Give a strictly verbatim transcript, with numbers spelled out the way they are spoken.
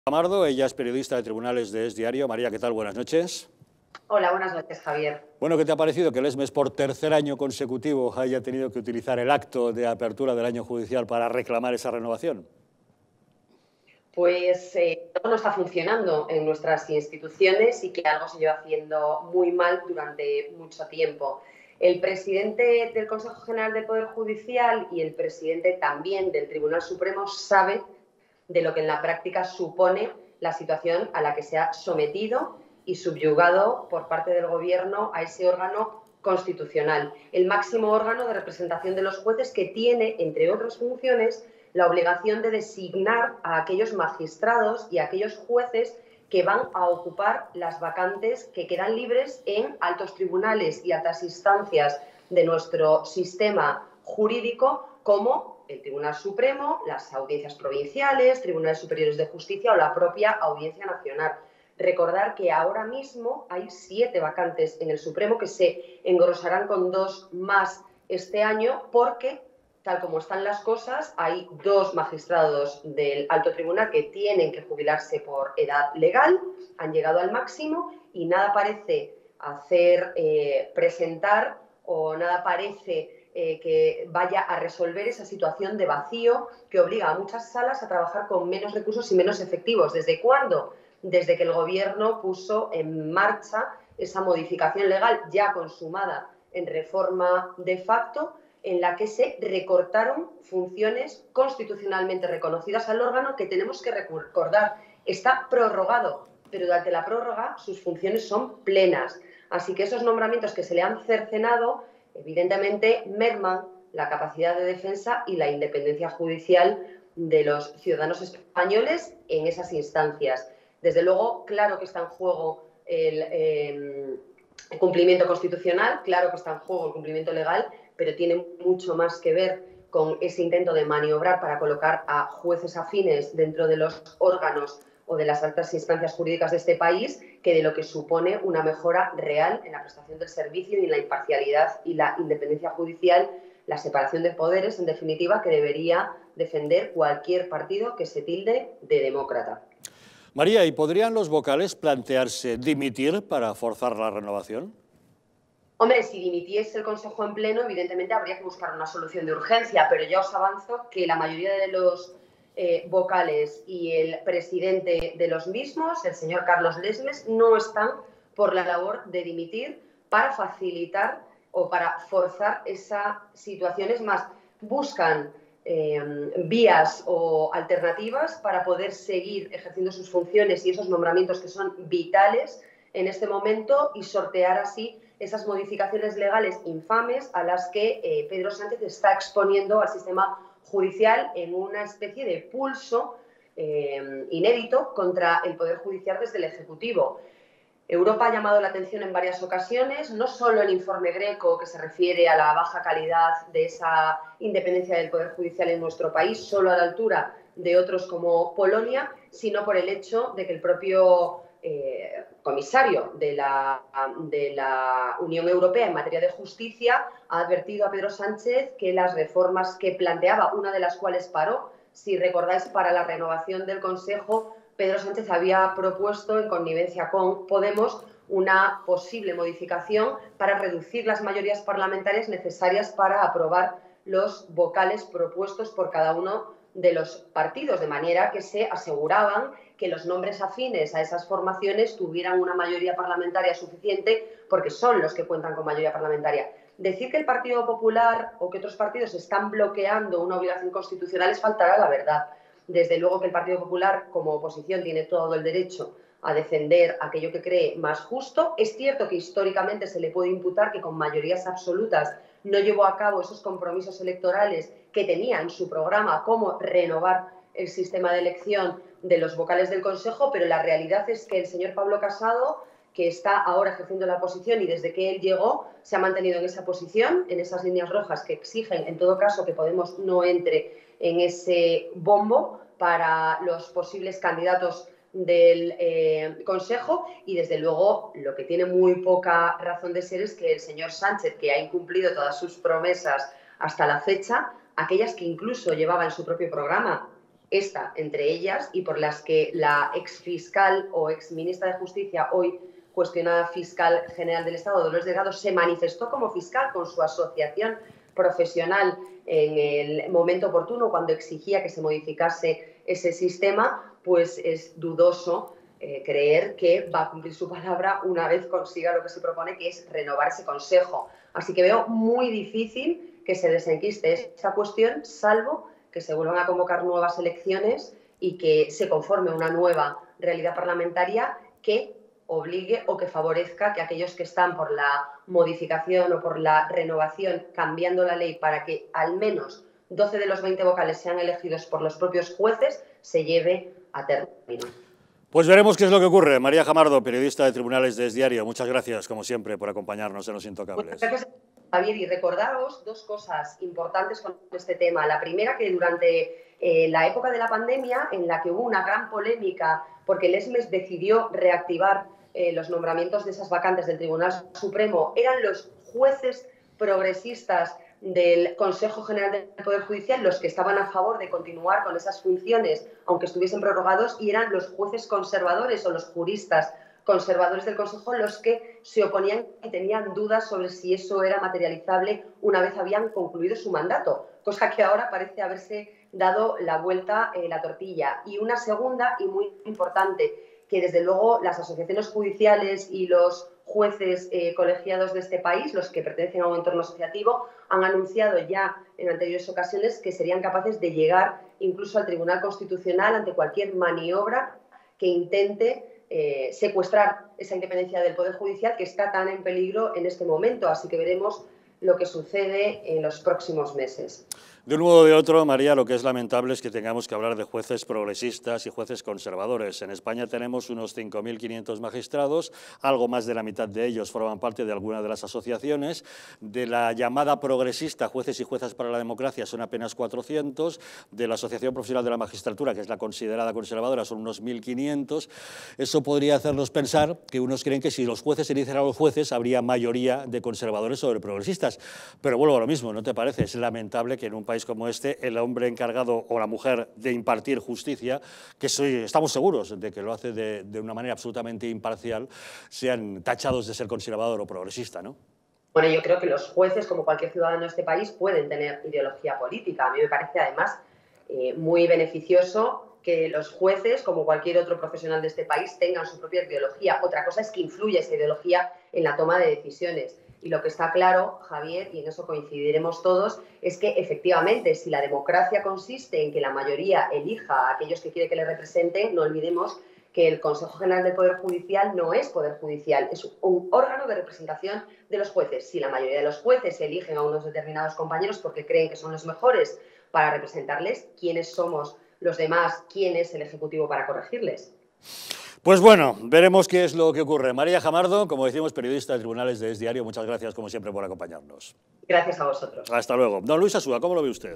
Amardo, ella es periodista de Tribunales de Es Diario. María, ¿qué tal? Buenas noches. Hola, buenas noches, Javier. Bueno, ¿qué te ha parecido que el ESMES por tercer año consecutivo haya tenido que utilizar el acto de apertura del año judicial para reclamar esa renovación? Pues eh, todo no está funcionando en nuestras instituciones y que algo se lleva haciendo muy mal durante mucho tiempo. El presidente del Consejo General del Poder Judicial y el presidente también del Tribunal Supremo saben de lo que en la práctica supone la situación a la que se ha sometido y subyugado por parte del Gobierno a ese órgano constitucional, el máximo órgano de representación de los jueces que tiene, entre otras funciones, la obligación de designar a aquellos magistrados y a aquellos jueces que van a ocupar las vacantes que quedan libres en altos tribunales y altas instancias de nuestro sistema jurídico, como el Tribunal Supremo, las audiencias provinciales, tribunales superiores de justicia o la propia Audiencia Nacional. Recordar que ahora mismo hay siete vacantes en el Supremo que se engrosarán con dos más este año porque, tal como están las cosas, hay dos magistrados del alto tribunal que tienen que jubilarse por edad legal, han llegado al máximo y nada parece hacer eh, presentar o nada parece Eh, que vaya a resolver esa situación de vacío que obliga a muchas salas a trabajar con menos recursos y menos efectivos. ¿Desde cuándo? Desde que el Gobierno puso en marcha esa modificación legal ya consumada en reforma de facto, en la que se recortaron funciones constitucionalmente reconocidas al órgano que, tenemos que recordar, está prorrogado, pero durante la prórroga sus funciones son plenas. Así que esos nombramientos que se le han cercenado evidentemente merman la capacidad de defensa y la independencia judicial de los ciudadanos españoles en esas instancias. Desde luego, claro que está en juego el, eh, el cumplimiento constitucional, claro que está en juego el cumplimiento legal, pero tiene mucho más que ver con ese intento de maniobrar para colocar a jueces afines dentro de los órganos o de las altas instancias jurídicas de este país, que de lo que supone una mejora real en la prestación del servicio y en la imparcialidad y la independencia judicial, la separación de poderes, en definitiva, que debería defender cualquier partido que se tilde de demócrata. María, ¿y podrían los vocales plantearse dimitir para forzar la renovación? Hombre, si dimitiese el Consejo en pleno, evidentemente habría que buscar una solución de urgencia, pero ya os avanzo que la mayoría de los Eh, vocales y el presidente de los mismos, el señor Carlos Lesmes, no están por la labor de dimitir para facilitar o para forzar esa situación. Es más, buscan eh, vías o alternativas para poder seguir ejerciendo sus funciones y esos nombramientos que son vitales en este momento y sortear así esas modificaciones legales infames a las que eh, Pedro Sánchez está exponiendo al sistema judicial en una especie de pulso eh, inédito contra el Poder Judicial desde el Ejecutivo. Europa ha llamado la atención en varias ocasiones, no solo el informe Greco, que se refiere a la baja calidad de esa independencia del Poder Judicial en nuestro país, solo a la altura de otros como Polonia, sino por el hecho de que el propio eh, comisario de la, de la Unión Europea en materia de justicia ha advertido a Pedro Sánchez que las reformas que planteaba, una de las cuales paró, si recordáis, para la renovación del Consejo, Pedro Sánchez había propuesto, en connivencia con Podemos, una posible modificación para reducir las mayorías parlamentarias necesarias para aprobar los vocales propuestos por cada uno de los partidos, de manera que se aseguraban que los nombres afines a esas formaciones tuvieran una mayoría parlamentaria suficiente, porque son los que cuentan con mayoría parlamentaria. Decir que el Partido Popular o que otros partidos están bloqueando una obligación constitucional es faltar a la verdad. Desde luego que el Partido Popular, como oposición, tiene todo el derecho a defender aquello que cree más justo. Es cierto que históricamente se le puede imputar que con mayorías absolutas no llevó a cabo esos compromisos electorales que tenía en su programa, como renovar el sistema de elección de los vocales del Consejo, pero la realidad es que el señor Pablo Casado, que está ahora ejerciendo la posición y desde que él llegó se ha mantenido en esa posición, en esas líneas rojas que exigen, en todo caso, que Podemos no entre en ese bombo para los posibles candidatos del eh, Consejo, y desde luego lo que tiene muy poca razón de ser es que el señor Sánchez, que ha incumplido todas sus promesas hasta la fecha, aquellas que incluso llevaba en su propio programa, esta entre ellas, y por las que la exfiscal o exministra de Justicia, hoy cuestionada fiscal general del Estado, Dolores Delgado, se manifestó como fiscal con su asociación profesional en el momento oportuno, cuando exigía que se modificase ese sistema, pues es dudoso eh, creer que va a cumplir su palabra una vez consiga lo que se propone, que es renovar ese Consejo. Así que veo muy difícil que se desenquiste esta cuestión, salvo que se vuelvan a convocar nuevas elecciones y que se conforme una nueva realidad parlamentaria que obligue o que favorezca que aquellos que están por la modificación o por la renovación, cambiando la ley para que al menos doce de los veinte vocales sean elegidos por los propios jueces, se lleve a término. Pues veremos qué es lo que ocurre. María Jamardo, periodista de Tribunales de Es Diario, muchas gracias, como siempre, por acompañarnos en Los Intocables. Muchas gracias, Javier, y recordaros dos cosas importantes con este tema. La primera, que durante eh, la época de la pandemia, en la que hubo una gran polémica porque el ESMES decidió reactivar eh, los nombramientos de esas vacantes del Tribunal Supremo, eran los jueces progresistas del Consejo General del Poder Judicial los que estaban a favor de continuar con esas funciones, aunque estuviesen prorrogados, y eran los jueces conservadores o los juristas conservadores del Consejo los que se oponían y tenían dudas sobre si eso era materializable una vez habían concluido su mandato, cosa que ahora parece haberse dado la vuelta eh, la tortilla. Y una segunda y muy importante, que desde luego las asociaciones judiciales y los jueces eh, colegiados de este país, los que pertenecen a un entorno asociativo, han anunciado ya en anteriores ocasiones que serían capaces de llegar incluso al Tribunal Constitucional ante cualquier maniobra que intente eh, secuestrar esa independencia del Poder Judicial que está tan en peligro en este momento. Así que veremos lo que sucede en los próximos meses. De un modo o de otro, María, lo que es lamentable es que tengamos que hablar de jueces progresistas y jueces conservadores. En España tenemos unos cinco mil quinientos magistrados, algo más de la mitad de ellos forman parte de alguna de las asociaciones. De la llamada progresista, Jueces y Juezas para la Democracia, son apenas cuatrocientos. De la Asociación Profesional de la Magistratura, que es la considerada conservadora, son unos mil quinientos. Eso podría hacernos pensar que unos creen que si los jueces eligen a los jueces, habría mayoría de conservadores sobre progresistas. Pero vuelvo a lo mismo, ¿no te parece? Es lamentable que en un país como este, el hombre encargado o la mujer de impartir justicia, que soy, estamos seguros de que lo hace de, de una manera absolutamente imparcial, sean tachados de ser conservador o progresista, ¿no? Bueno, yo creo que los jueces, como cualquier ciudadano de este país, pueden tener ideología política. A mí me parece, además, eh, muy beneficioso que los jueces, como cualquier otro profesional de este país, tengan su propia ideología. Otra cosa es que influya esa ideología en la toma de decisiones. Y lo que está claro, Javier, y en eso coincidiremos todos, es que efectivamente, si la democracia consiste en que la mayoría elija a aquellos que quiere que le representen, no olvidemos que el Consejo General del Poder Judicial no es Poder Judicial, es un órgano de representación de los jueces. Si la mayoría de los jueces eligen a unos determinados compañeros porque creen que son los mejores para representarles, ¿quiénes somos los demás? ¿Quién es el Ejecutivo para corregirles? Pues bueno, veremos qué es lo que ocurre. María Jamardo, como decimos, periodista de Tribunales de Es Diario, muchas gracias como siempre por acompañarnos. Gracias a vosotros. Hasta luego. Don Luis Asúa, ¿cómo lo ve usted?